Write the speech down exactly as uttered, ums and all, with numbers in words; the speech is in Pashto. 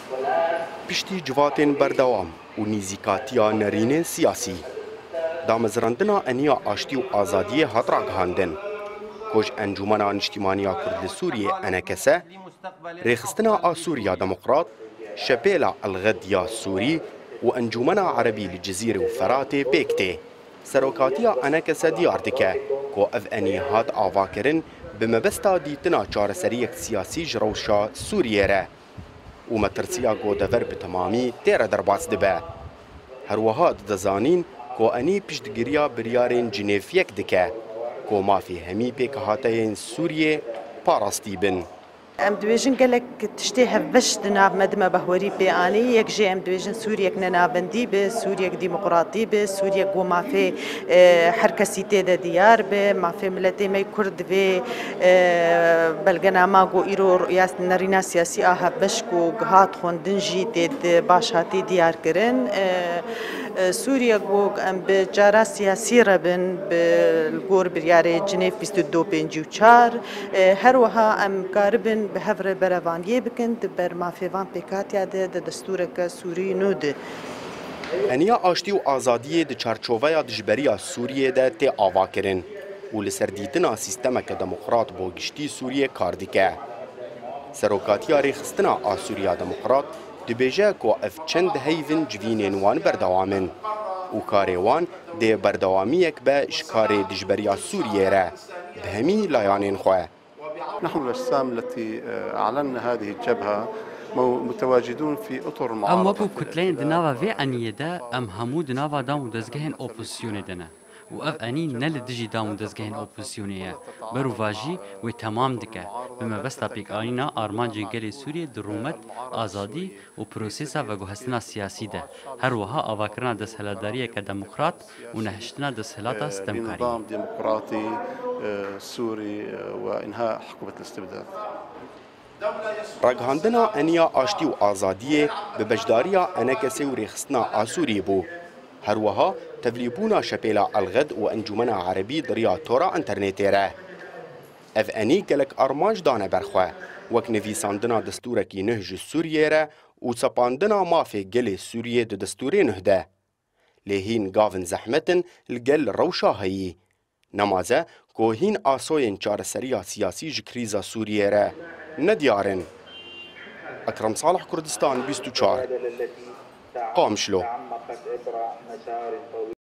پشتی جواتین بردوام و نیزیکاتیا نرین سیاسی دامزراندنا انیا آشتی و آزادی هاتراک هاندن کج انجمنا اجتماعی کرد سوریه انکسه ریخستنا آسوریا دموکرات شپیلا الغدیا سوری و انجمنا عربی لجزیره و فرات بیکته سروکاتیا انکسه دیار دکه کو اف انی هات آواکرن بمبستا دیتنا چارسریک سیاسی جروشا سوریه ره و مترسیا گو دور بتمامی تیره درباس دبه هر وهاد دزانین کو انی پشتگیریا بریارین جنیفیک دکه کو مافی همی پیک هاتین سوریه پاراستی بن ام دویژن گلک تشتی هفش دناب مدم بهوری بیانی یک جه ام دویژن سوریه ننابندی به سوریه دموکراتی به سوریه گو مافی هر کسی تد دیار به مافی ملتی می کرد و بلگنا ما گو ایرو ریاست نرینا سیاسی آها بش کو گهات خوندن جی تد باشاتی دیار کرن سوریه گو ام به جارا سیاسی ربن به گور بریاره جنیف بیست و دو پنج و چهار هر وها ام کاربن به هفر بروانیه بکند بر مافیوان پیکاتیا ده دستور سوری نود. انیا آشتی و آزادی د چارچوبه دجبریا سوریه ده تی آوا کرن و لسردیتنا سیستم که دموکرات بوگشتی سوریه کار دیکه. سروکاتیا ریخستنا آسوریا دموکرات دبیجه کو اف چند هیون جوینین وان بردوامن و کاروان ده بردوامی یک به اشکار دجبریا سوریه ره به همی لایانین خواه. نحن الأجسام التي أعلنا هذه الجبهة متواجدون في أطر المعارضة. أم وكو كتلين دناوا في أنية دا أم همو دناوا دامو دزگهن أوبوزيون دنا و اف أني نل دجي دامو دزگهن أوبوزيونية برو واجي و تمام دكه بما بستا بيك آينا آرمان جنگل سوريا درومت آزادي و پروسيسا و گوهستنا سياسي ده هر وها آواكرنا دسهلادارية كدموكرات و نهشتنا دسهلاتا ستمكاري نظام ديمقراطي سوري وإنهاء حكومة الاستبداد. رگهاندنا انیا آشتی و آزادی به بجداریا انکسی و ریخستنا آسوری بو. هر وها تفلیبونا شپیلا الغد و انجمنا عربی دریا تورا انترنتی ره. اف انی گلک ارمانج دانه برخواه وک نویساندنا دستورکی نهج سوریه ره و سپاندنا مافی گل سوریه د دستوری نهده. لهین گاون زحمتن لگل روشاهایی. نمازه که هین آسوین چارسریا سیاسی جکریزا سوریه ره ندیارن. اکرم صالح کردستان بیست و چهار قامشلو